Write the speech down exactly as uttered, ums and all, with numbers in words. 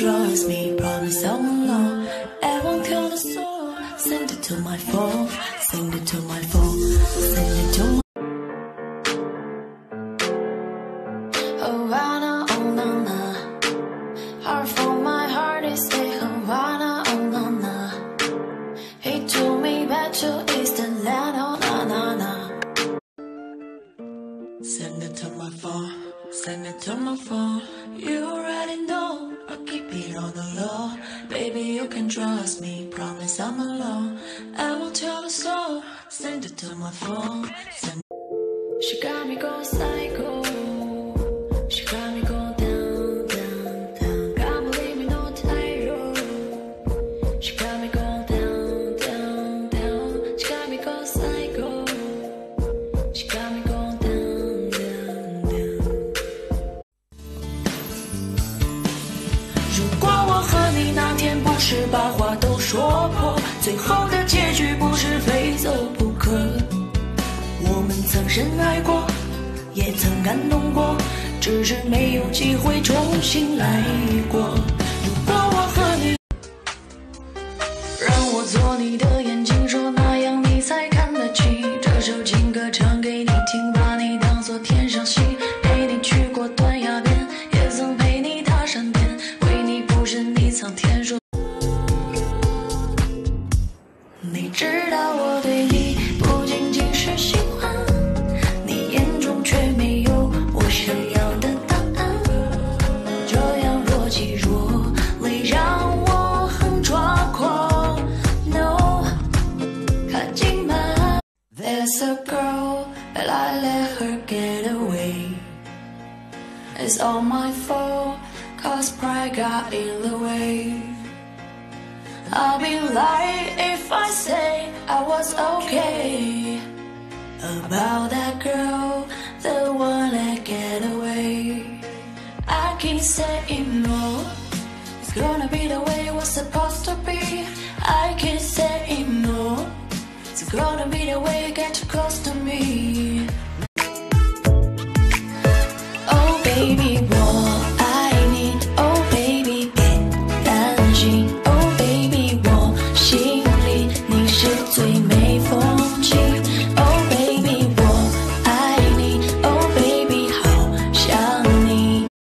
trust me, promise I'm alone. I won't kill the soul. Send it to my phone, send it to my phone, send it to my. Havana, oh na na. Heart for my heart is a Havana, oh na na. He told me back to East Atlanta, oh na na na. Send it to my phone, send it to my phone. You already know, I'll keep it on the low. Baby, you can trust me, promise I'm alone. I won't tell the soul, send it to my phone. Send she got me going psycho. She got me going down, down, down. Can't believe me, no title. She got me going down, down, down. She got me going psycho. She got me going down, down, down. 如果我和你那天不是把话都说破，最后的结局不是非走不可。我们曾深爱过，也曾感动过。只是没有机会重新来过。如果我和你，让我做你的眼睛，说那样你才看得清。这首情歌唱给你听，把你当作天上星，陪你去过断崖边，也曾陪你踏山巅，为你铺身你苍天说。你知道我对你不仅仅是喜欢，你眼中却没有我想要。There's a girl, but I let her get away. It's all my fault, cause pride got in the way. I'll be lying if I say I was okay about that girl, the one that get away. I keep saying no, it's gonna be the way it was supposed to be. I keep saying no, it's gonna be the way you get too close to me.